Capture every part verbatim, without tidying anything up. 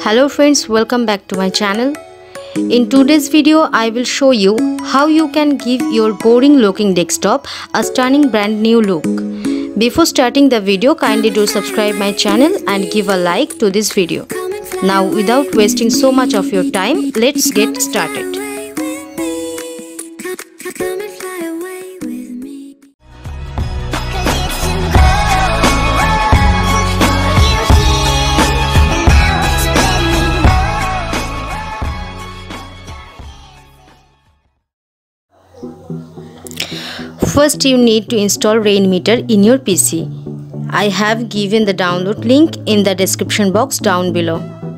Hello friends, welcome back to my channel. In today's video, I will show you how you can give your boring looking desktop a stunning brand new look. Before starting the video, kindly do subscribe my channel and give a like to this video. Now without wasting so much of your time, let's get started. First, you need to install Rainmeter in your P C. I have given the download link in the description box down below.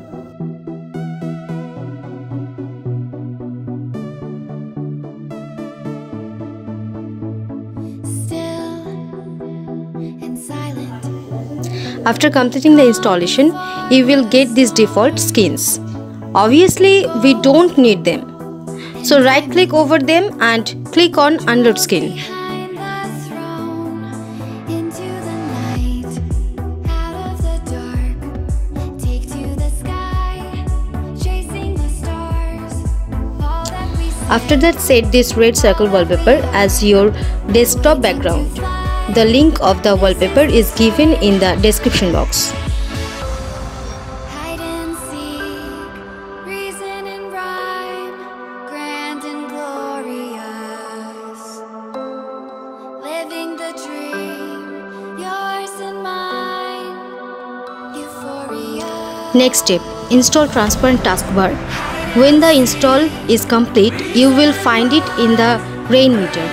After completing the installation, you will get these default skins. Obviously, we don't need them. So right click over them and click on Unload Skin. After that, set this red circle wallpaper as your desktop background. The link of the wallpaper is given in the description box. Next step, install transparent taskbar. When the install is complete, you will find it in the Rainmeter.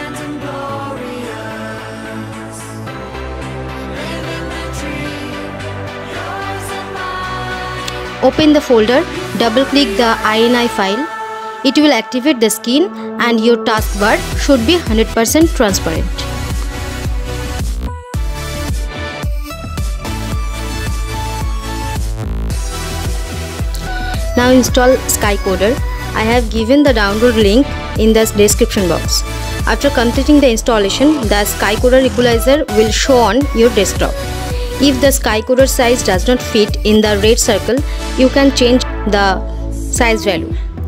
Open the folder, double click the I N I file. It will activate the skin and your taskbar should be one hundred percent transparent. Now install SkyCoder. I have given the download link in the description box. After completing the installation, the SkyCoder equalizer will show on your desktop. If the SkyCoder size does not fit in the red circle, you can change the size value.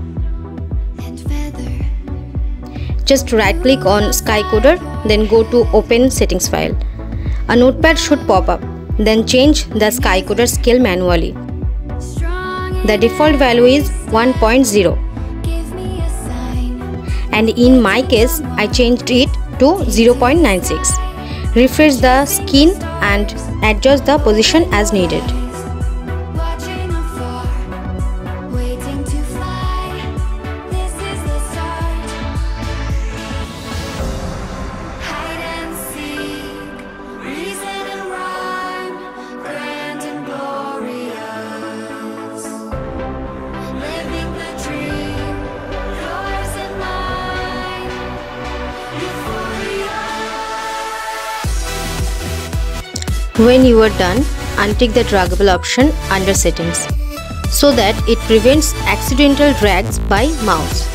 Just right click on SkyCoder, then go to Open Settings file. A notepad should pop up. Then change the SkyCoder scale manually. The default value is one point zero, and in my case I changed it to zero point nine six. Refresh the skin and adjust the position as needed. When you are done, untick the draggable option under settings so that it prevents accidental drags by mouse.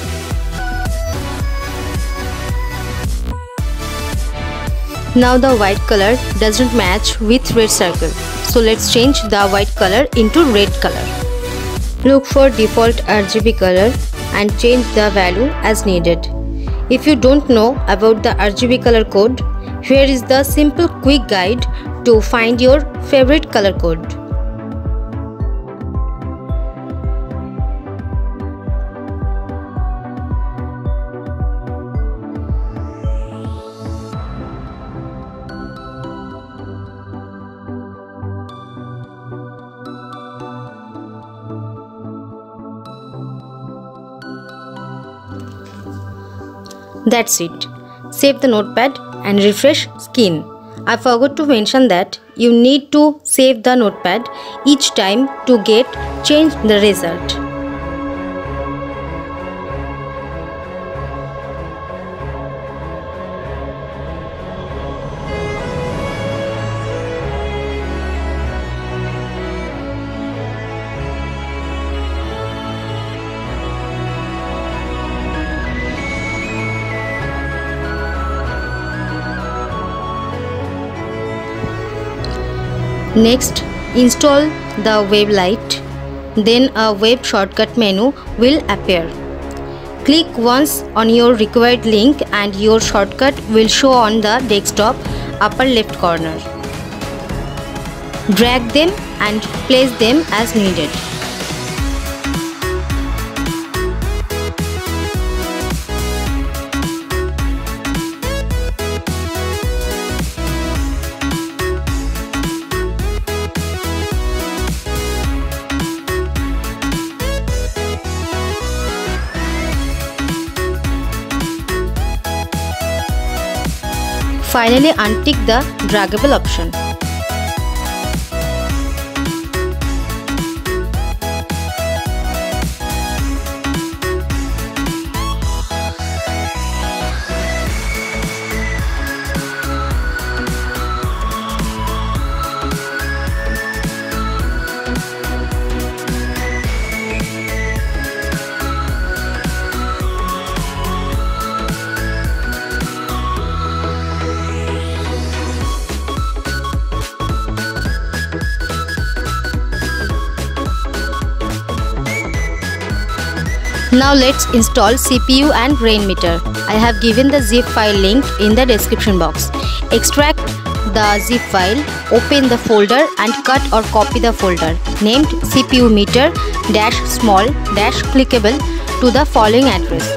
Now the white color doesn't match with red circle, so let's change the white color into red color. Look for default R G B color and change the value as needed. If you don't know about the R G B color code, here is the simple quick guide to find your favorite color code. That's it. Save the notepad and refresh skin. I forgot to mention that you need to save the notepad each time to get change the result. Next, install the web light. then a web shortcut menu will appear. Click once on your required link and your shortcut will show on the desktop upper left corner. Drag them and place them as needed. Finally, untick the draggable option. Now let's install C P U and Rainmeter. I have given the zip file link in the description box. Extract the zip file, open the folder and cut or copy the folder named C P U meter dash small dash clickable to the following address.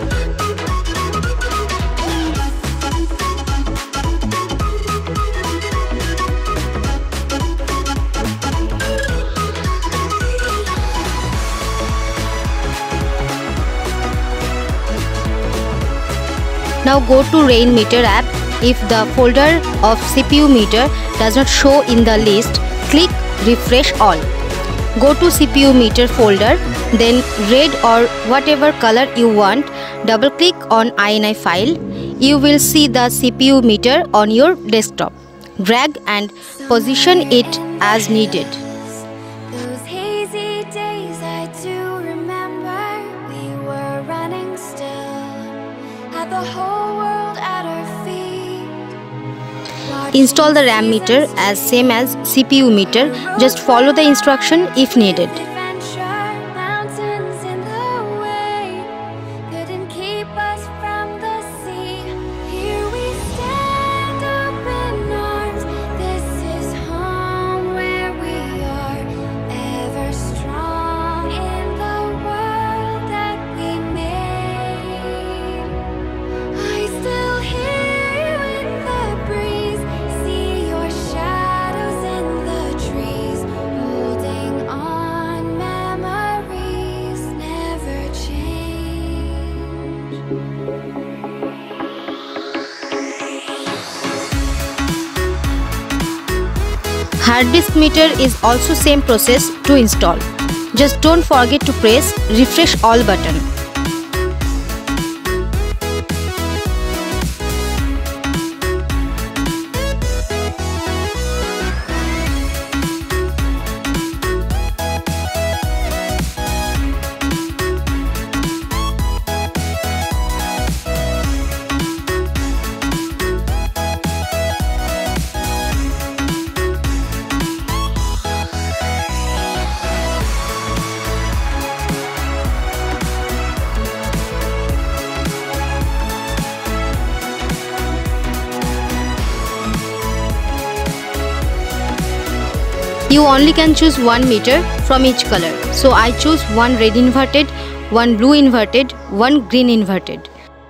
Now go to Rainmeter app. If the folder of C P U meter does not show in the list, click refresh all. Go to C P U meter folder, then red or whatever color you want, double click on I N I file. You will see the C P U meter on your desktop. Drag and position it as needed. Those hazy days I do remember, we were running still, had the whole world at our feet. Install the RAM meter as same as C P U meter. Just follow the instruction if needed. Mountains in the way couldn't keep us from the sea. Here we stand, open arms. This is home where we are, ever strong in the world that we made. I still hear you in the breeze, see your shadows in the trees, holding on, memories never change. Hard disk meter is also same process to install. Just don't forget to press refresh all button. You only can choose one meter from each color. So I choose one red inverted, one blue inverted, one green inverted.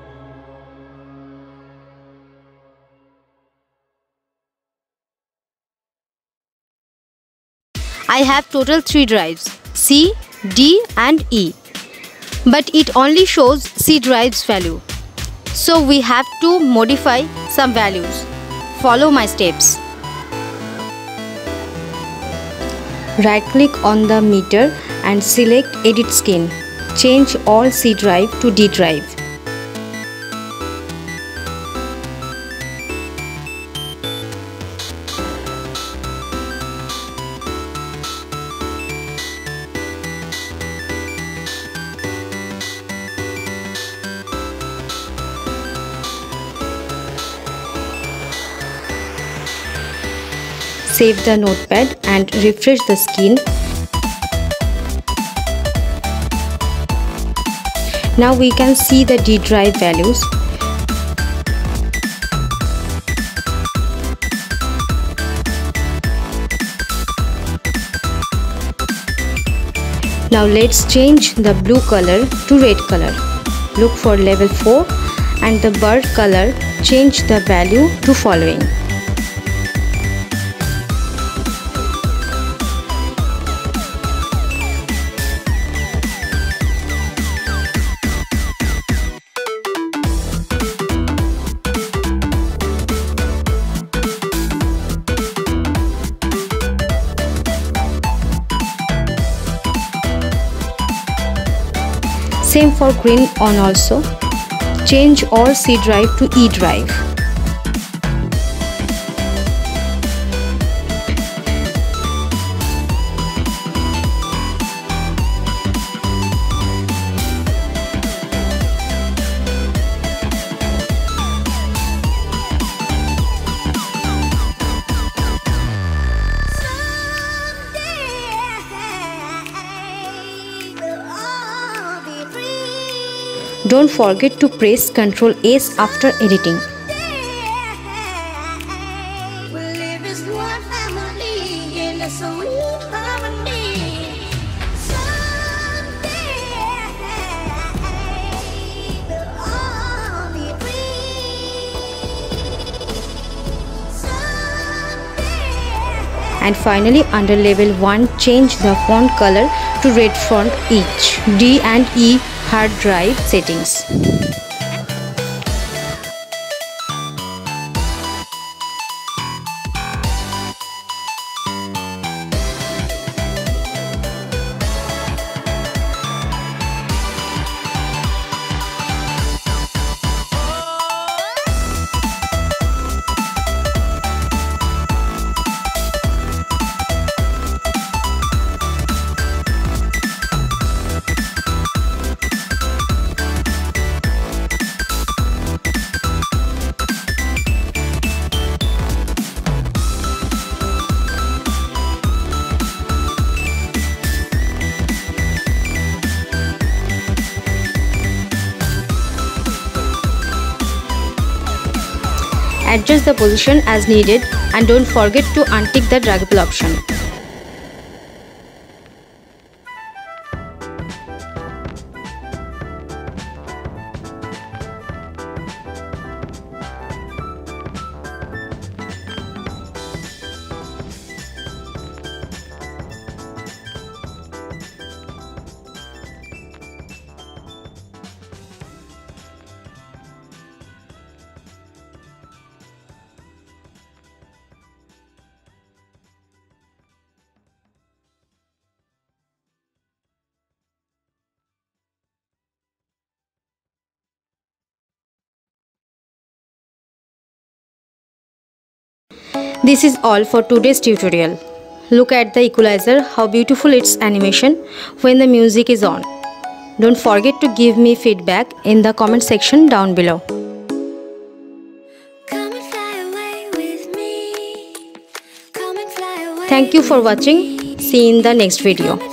I have total three drives, C, D and E. But it only shows C drive's value. So we have to modify some values. Follow my steps. Right click on the meter and select Edit Skin. Change all C drive to D drive. Save the notepad and refresh the skin. Now we can see the D drive values. Now let's change the blue color to red color. Look for level four and the bird color, change the value to following. Same for green on also. Change all C drive to E drive. Don't forget to press control S after editing. And finally, under level one, change the font color to red font each. D and E hard drive settings. Adjust the position as needed and don't forget to untick the draggable option. This is all for today's tutorial. Look at the equalizer, how beautiful its animation when the music is on. Don't forget to give me feedback in the comment section down below. Thank you for watching. See you in the next video.